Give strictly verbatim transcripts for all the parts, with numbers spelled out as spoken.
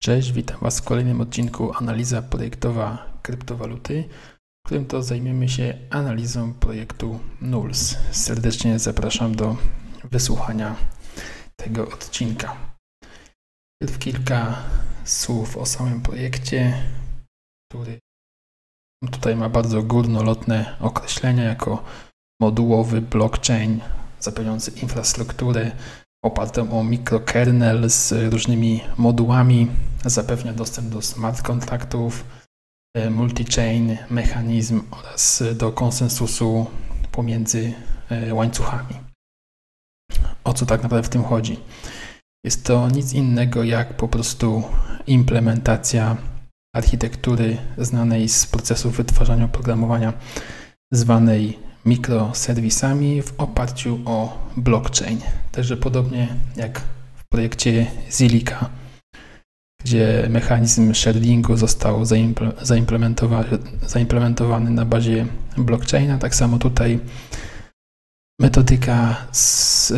Cześć, witam Was w kolejnym odcinku Analiza projektowa kryptowaluty, w którym to zajmiemy się analizą projektu Nulls. Serdecznie zapraszam do wysłuchania tego odcinka. Najpierw kilka słów o samym projekcie, który tutaj ma bardzo górnolotne określenia jako modułowy blockchain zapewniający infrastrukturę opartą o mikrokernel z różnymi modułami, zapewnia dostęp do smart kontraktów, multi-chain mechanizm oraz do konsensusu pomiędzy łańcuchami. O co tak naprawdę w tym chodzi? Jest to nic innego jak po prostu implementacja architektury znanej z procesu wytwarzania oprogramowania zwanej mikroserwisami w oparciu o blockchain. Także podobnie jak w projekcie Zilliqa, gdzie mechanizm sharingu został zaimplementowany, zaimplementowany na bazie blockchaina, tak samo tutaj metodyka, z,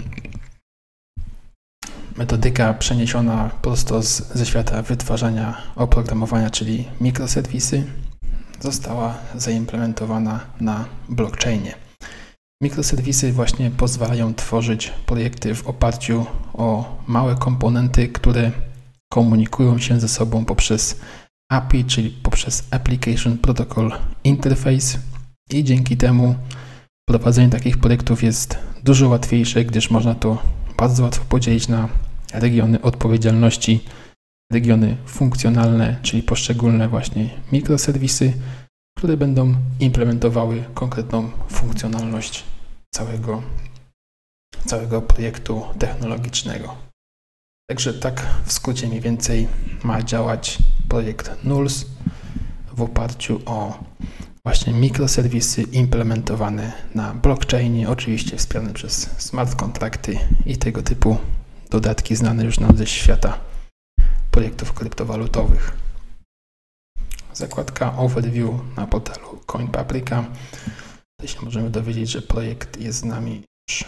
metodyka przeniesiona prosto z, ze świata wytwarzania oprogramowania, czyli mikroserwisy, została zaimplementowana na blockchainie. Mikroserwisy właśnie pozwalają tworzyć projekty w oparciu o małe komponenty, które komunikują się ze sobą poprzez A P I, czyli poprzez Application Protocol Interface, i dzięki temu prowadzenie takich projektów jest dużo łatwiejsze, gdyż można to bardzo łatwo podzielić na regiony odpowiedzialności, regiony funkcjonalne, czyli poszczególne właśnie mikroserwisy, które będą implementowały konkretną funkcjonalność całego, całego projektu technologicznego. Także tak w skrócie mniej więcej ma działać projekt Nulls w oparciu o właśnie mikroserwisy implementowane na blockchainie, oczywiście wspierane przez smart kontrakty i tego typu dodatki znane już nam ze świata projektów kryptowalutowych. Zakładka Overview na portalu CoinPaprika. Tutaj się możemy dowiedzieć, że projekt jest z nami już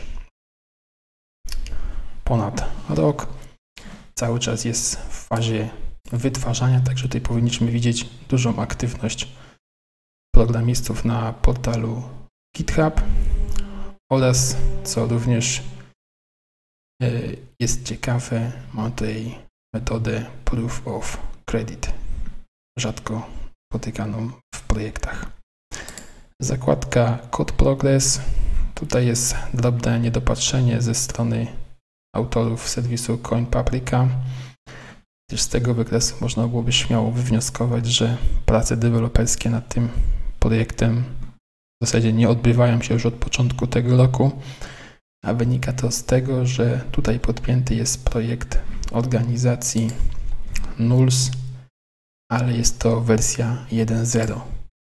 ponad rok. Cały czas jest w fazie wytwarzania, także tutaj powinniśmy widzieć dużą aktywność programistów na portalu GitHub oraz, co również jest ciekawe, mam tutaj metodę Proof of Credit, rzadko spotykaną w projektach. Zakładka Code Progress. Tutaj jest drobne niedopatrzenie ze strony autorów serwisu CoinPaprika, gdyż z tego wykresu można byłoby śmiało wywnioskować, że prace deweloperskie nad tym projektem w zasadzie nie odbywają się już od początku tego roku, a wynika to z tego, że tutaj podpięty jest projekt organizacji Nulls, ale jest to wersja jeden zero.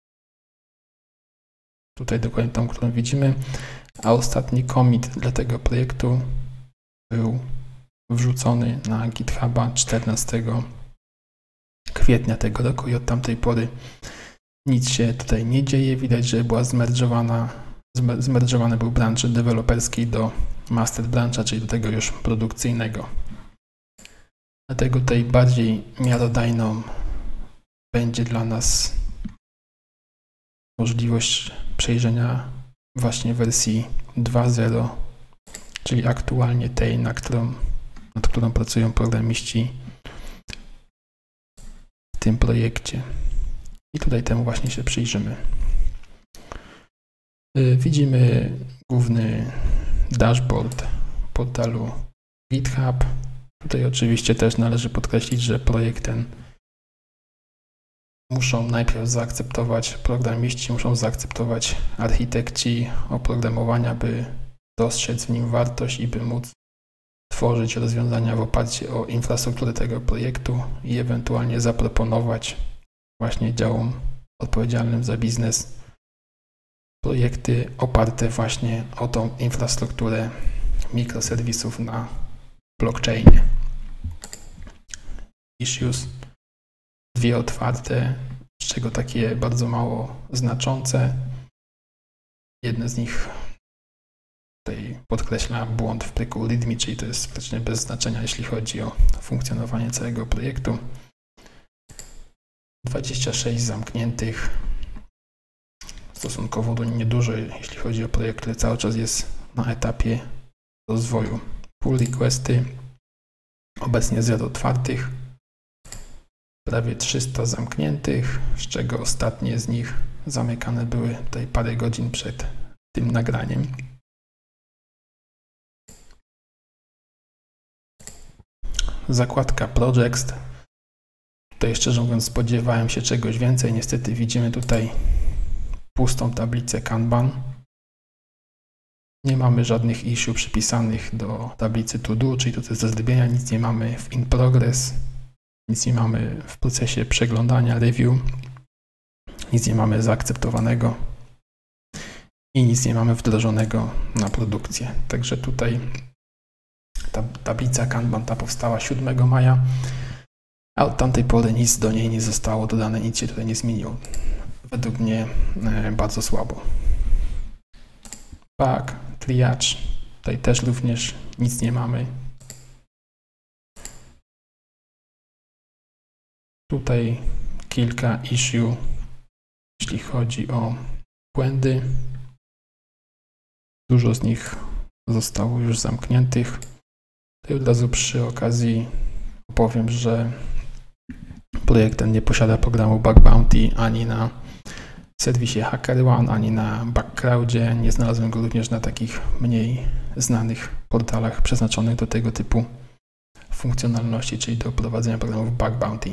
Tutaj dokładnie tą, którą widzimy, a ostatni commit dla tego projektu był wrzucony na GitHuba czternastego kwietnia tego roku i od tamtej pory nic się tutaj nie dzieje. Widać, że była zmerdżowana, zmerdżowany był branch deweloperski do master brancha, czyli do tego już produkcyjnego. Dlatego tutaj bardziej miarodajną będzie dla nas możliwość przejrzenia właśnie wersji dwa zero, czyli aktualnie tej, na którą, nad którą pracują programiści w tym projekcie. I tutaj temu właśnie się przyjrzymy. Widzimy główny dashboard portalu GitHub. Tutaj oczywiście też należy podkreślić, że projekt ten muszą najpierw zaakceptować programiści, muszą zaakceptować architekci oprogramowania, by dostrzec w nim wartość i by móc tworzyć rozwiązania w oparciu o infrastrukturę tego projektu i ewentualnie zaproponować właśnie działom odpowiedzialnym za biznes projekty oparte właśnie o tą infrastrukturę mikroserwisów na blockchainie. Issues dwie otwarte, z czego takie bardzo mało znaczące. Jedne z nich tutaj podkreśla błąd w pliku readme, czyli to jest praktycznie bez znaczenia, jeśli chodzi o funkcjonowanie całego projektu. dwadzieścia sześć zamkniętych, stosunkowo niedużo, jeśli chodzi o projekt, który cały czas jest na etapie rozwoju. Pull requesty, obecnie zero otwartych, prawie trzysta zamkniętych, z czego ostatnie z nich zamykane były tutaj parę godzin przed tym nagraniem. Zakładka Projects. Tutaj szczerze mówiąc spodziewałem się czegoś więcej. Niestety widzimy tutaj pustą tablicę Kanban. Nie mamy żadnych issue przypisanych do tablicy To Do, czyli to jest do zrobienia. Nic nie mamy w In Progress. Nic nie mamy w procesie przeglądania, review. Nic nie mamy zaakceptowanego. I nic nie mamy wdrożonego na produkcję. Także tutaj ta tablica Kanban ta powstała siódmego maja, a od tamtej pory nic do niej nie zostało dodane, nic się tutaj nie zmieniło. Według mnie e, bardzo słabo. Bug, triage, tutaj też również nic nie mamy. Tutaj kilka issue, jeśli chodzi o błędy. Dużo z nich zostało już zamkniętych. Tutaj od razu przy okazji powiem, że projekt ten nie posiada programu Bug Bounty ani na serwisie HackerOne, ani na Bugcrowdzie. Nie znalazłem go również na takich mniej znanych portalach przeznaczonych do tego typu funkcjonalności, czyli do prowadzenia programów Bug Bounty.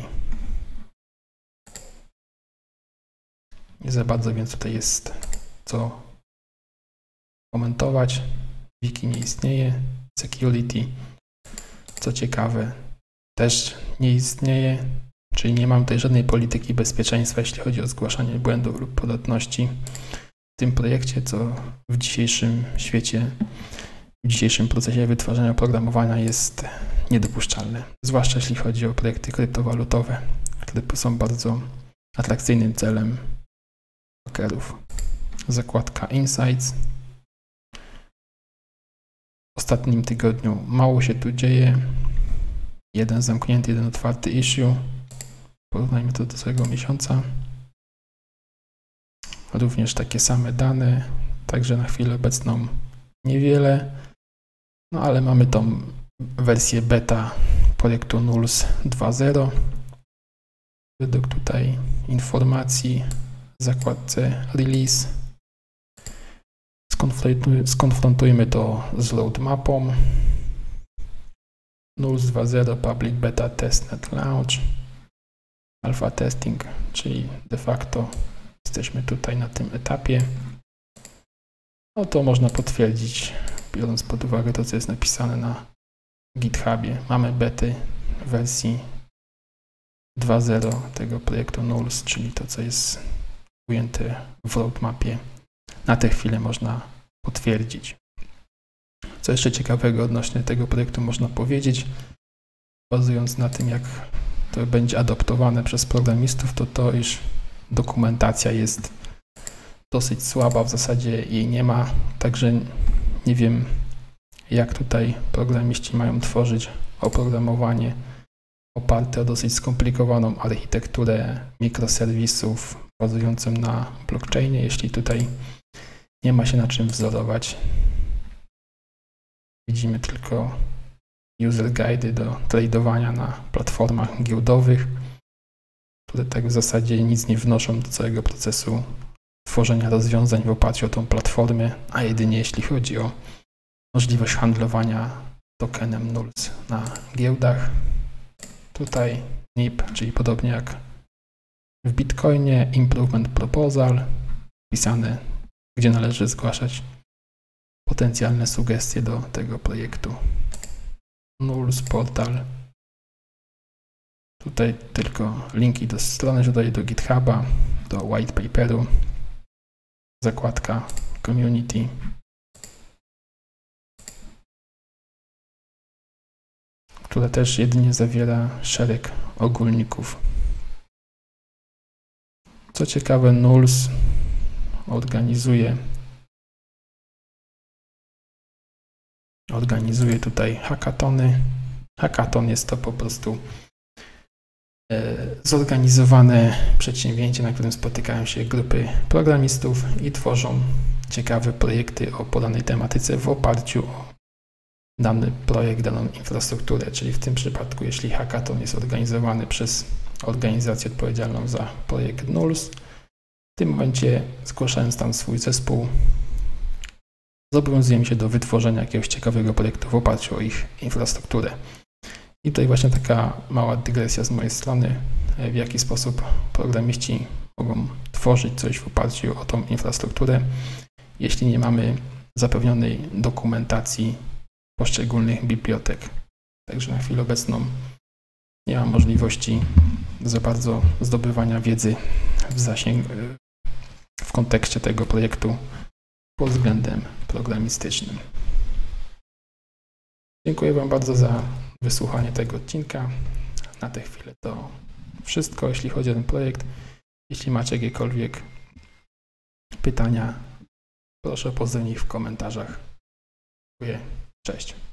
Nie za bardzo więc tutaj jest co komentować. Wiki nie istnieje. Security, co ciekawe, też nie istnieje, czyli nie mam tutaj żadnej polityki bezpieczeństwa, jeśli chodzi o zgłaszanie błędów lub podatności w tym projekcie, co w dzisiejszym świecie, w dzisiejszym procesie wytwarzania oprogramowania jest niedopuszczalne, zwłaszcza jeśli chodzi o projekty kryptowalutowe, które są bardzo atrakcyjnym celem hakerów. Zakładka Insights. W ostatnim tygodniu mało się tu dzieje. Jeden zamknięty, jeden otwarty issue. Porównajmy to do całego miesiąca. Również takie same dane, także na chwilę obecną niewiele. No ale mamy tą wersję beta projektu Nulls dwa zero. Według tutaj informacji w zakładce Release skonfrontujmy to z roadmapą. Nulls dwa zero Public Beta Testnet Launch. Alpha Testing, czyli de facto jesteśmy tutaj na tym etapie. No to można potwierdzić, biorąc pod uwagę to, co jest napisane na GitHubie. Mamy bety w wersji dwa zero tego projektu Nulls, czyli to, co jest ujęte w roadmapie. Na tę chwilę można potwierdzić. Co jeszcze ciekawego odnośnie tego projektu można powiedzieć, bazując na tym, jak to będzie adoptowane przez programistów, to to, iż dokumentacja jest dosyć słaba, w zasadzie jej nie ma, także nie wiem, jak tutaj programiści mają tworzyć oprogramowanie oparte o dosyć skomplikowaną architekturę mikroserwisów bazującą na blockchainie, jeśli tutaj nie ma się na czym wzorować. Widzimy tylko user guide'y do tradowania na platformach giełdowych, które tak w zasadzie nic nie wnoszą do całego procesu tworzenia rozwiązań w oparciu o tą platformę, a jedynie jeśli chodzi o możliwość handlowania tokenem Nulls na giełdach. Tutaj N I P, czyli podobnie jak w Bitcoinie, Improvement Proposal, wpisane, gdzie należy zgłaszać potencjalne sugestie do tego projektu. Nulls Portal. Tutaj tylko linki do strony, tutaj do GitHuba, do white paperu, zakładka Community. Która też jedynie zawiera szereg ogólników. Co ciekawe, Nulls organizuje organizuję tutaj hackatony. Hackathon jest to po prostu zorganizowane przedsięwzięcie, na którym spotykają się grupy programistów i tworzą ciekawe projekty o podanej tematyce w oparciu o dany projekt, daną infrastrukturę, czyli w tym przypadku, jeśli hackathon jest organizowany przez organizację odpowiedzialną za projekt Nuls, w tym momencie, zgłaszając tam swój zespół, zobowiązujemy się do wytworzenia jakiegoś ciekawego projektu w oparciu o ich infrastrukturę. I tutaj właśnie taka mała dygresja z mojej strony, w jaki sposób programiści mogą tworzyć coś w oparciu o tą infrastrukturę, jeśli nie mamy zapewnionej dokumentacji poszczególnych bibliotek. Także na chwilę obecną nie mam możliwości za bardzo zdobywania wiedzy w zasięg, w kontekście tego projektu pod względem programistycznym. Dziękuję Wam bardzo za wysłuchanie tego odcinka. Na tę chwilę to wszystko, jeśli chodzi o ten projekt. Jeśli macie jakiekolwiek pytania, proszę o pozdrowienie w komentarzach. Dziękuję. Cześć.